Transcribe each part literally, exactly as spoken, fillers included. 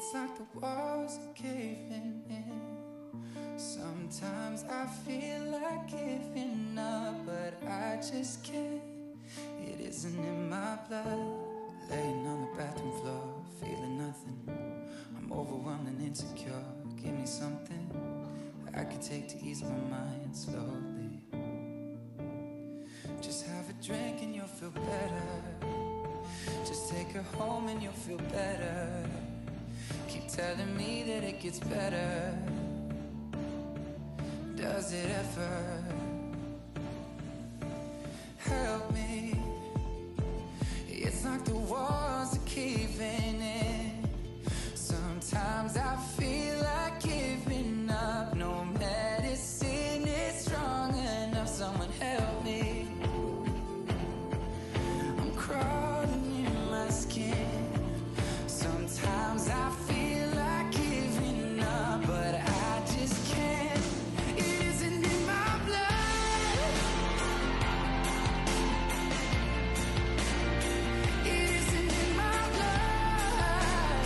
It's like the walls are caving in. Sometimes I feel like giving up, but I just can't. It isn't in my blood. Laying on the bathroom floor, feeling nothing. I'm overwhelmed and insecure. Give me something I could take to ease my mind slowly. Just have a drink and you'll feel better. Just take her home and you'll feel better. Keep telling me that it gets better. Does it ever? Help me. It's like the walls are caving in. Sometimes I feel like giving up. No medicine is strong enough. Someone help me. I'm crawling in my skin. Sometimes I feel like giving up, but I just can't. It isn't in my blood. It isn't in my blood.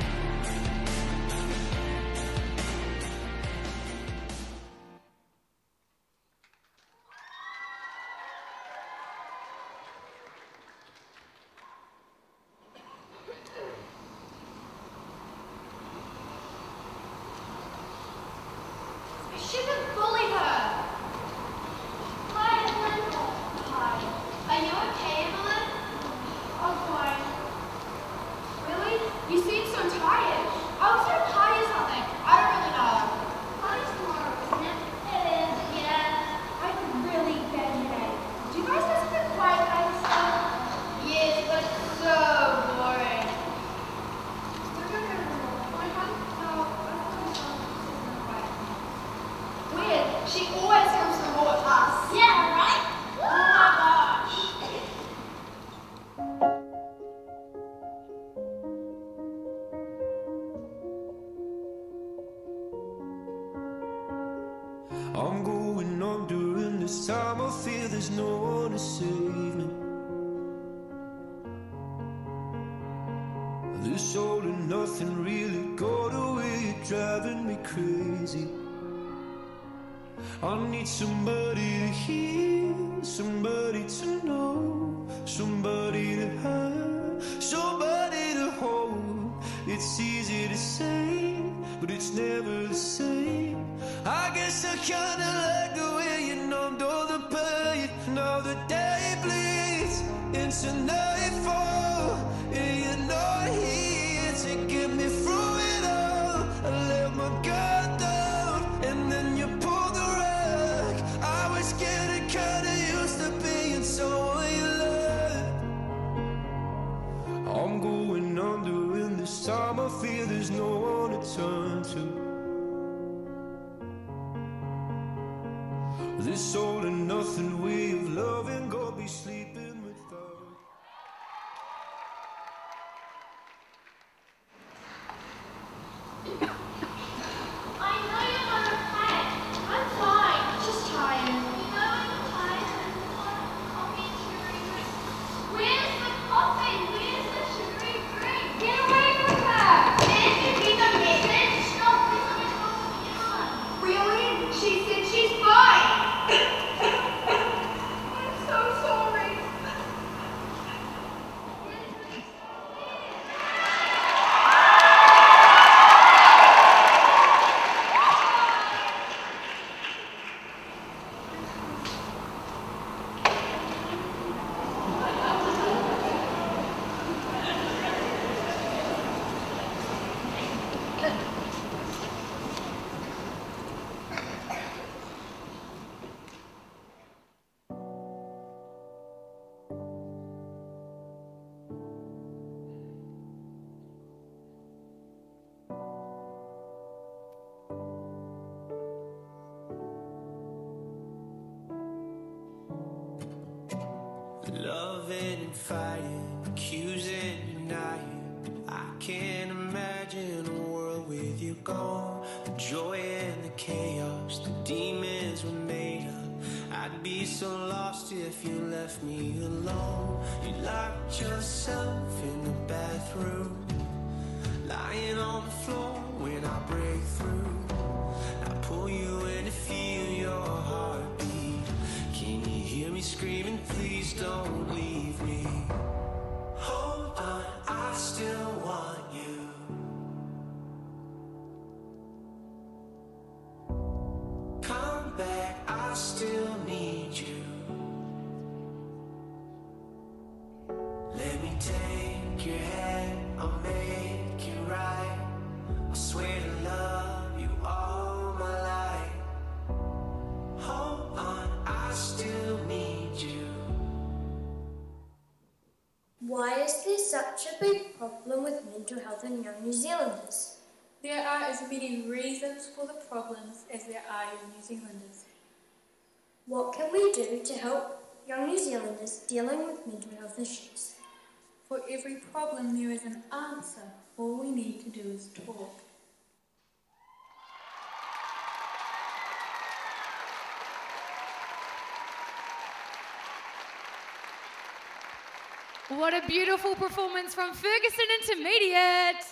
You shouldn't bully her. Hi, Wellington. Hi. Are you okay, Evelyn? I'm fine. Really? You seem so tired. I was at a party or something. I don't really know. Party's tomorrow, isn't it? It is, yeah. I have a really bad headache. Do you guys listen to quiet kind of stuff? Yes, but so boring. We're gonna go to the one time. No, I'm going to go to the quiet. Weird. She always comes to watch us. Yeah, right? Oh my gosh. I'm going on during this time. I feel there's no one to save me. This all and nothing really got away, driving me crazy. I need somebody to hear, somebody to know, somebody to have, somebody to hold. It's easy to say, but it's never the same. I guess I kinda like the way you numbed all the pain. Now the day bleeds into nightfall, and you're not here to get me through it all. I let my guard down, and then you pulled the rug. I was getting kinda used to being someone you loved. I'm going under, and this time I feel there's no one to turn to. This all and nothing way of loving, go be sleeping without. I know you're not okay. I'm fine. Just tired. You know I'm tired. I want coffee and sugary drink. Where's the coffee? Where's the sugary drink? Get away from her! Did you read the message? No, please let me talk to Emma. Really? She said she's fine. I'm so sorry. Loving and fighting, accusing, denying. I can't imagine a world with you gone. The joy and the chaos, the demons were made up. I'd be so lost if you left me alone. You locked yourself in the bathroom, lying on the floor when I break through. I pull you in to feel your heartbeat. Can you hear me screaming, please don't leave me? Hold on, I still want you. Come back, I still need you. Let me take your hand, I'll make it right. I swear to love you all my life. Hold on, I still need you. Why is there such a big problem with mental health in young New Zealanders? There are as many reasons for the problems as there are young New Zealanders. What can we do to help young New Zealanders dealing with mental health issues? For every problem there is an answer. All we need to do is talk. What a beautiful performance from Fergusson Intermediate.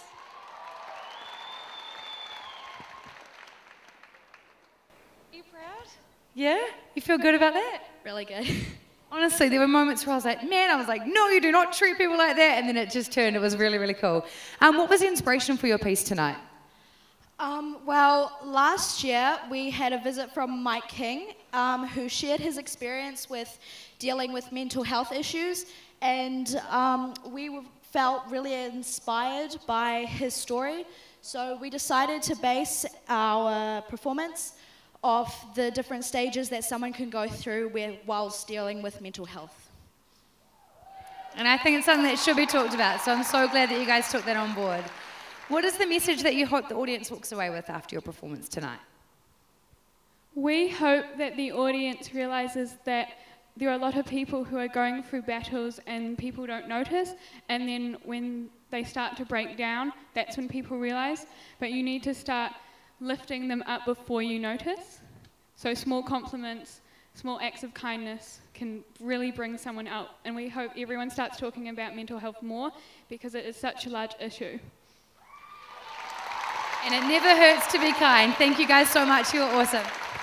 Are you proud? Yeah? You feel good about that? Really good. Honestly, there were moments where I was like, man, I was like, no, you do not treat people like that. And then it just turned. It was really, really cool. Um, what was the inspiration for your piece tonight? Um, well, last year we had a visit from Mike King, um, who shared his experience with dealing with mental health issues. And um, we were, felt really inspired by his story. So we decided to base our performance of the different stages that someone can go through where, whilst dealing with mental health. And I think it's something that should be talked about, so I'm so glad that you guys took that on board. What is the message that you hope the audience walks away with after your performance tonight? We hope that the audience realises that there are a lot of people who are going through battles and people don't notice, and then when they start to break down, that's when people realise, but you need to start lifting them up before you notice. So small compliments, small acts of kindness can really bring someone out, and we hope everyone starts talking about mental health more because it is such a large issue. And it never hurts to be kind. Thank you guys so much. You're awesome.